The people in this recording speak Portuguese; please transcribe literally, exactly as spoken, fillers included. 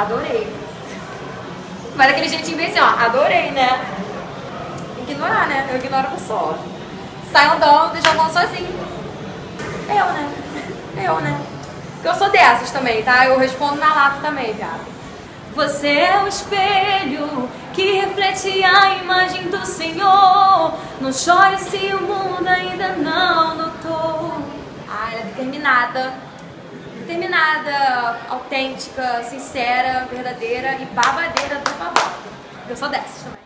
Adorei. Mas aquele jeitinho bem assim, ó, adorei, né? Ignorar, né? Eu ignoro a pessoa. Sai andando, deixa falando sozinho. Eu, né? Eu, né? Porque eu sou dessas também, tá? Eu respondo na lata também, viado. Você é o espelho que reflete a imagem do Senhor. Não chore se o mundo ainda não notou. Ah, ela é determinada. Determinada, autêntica, sincera, verdadeira e babadeira do babado. Eu sou dessas também.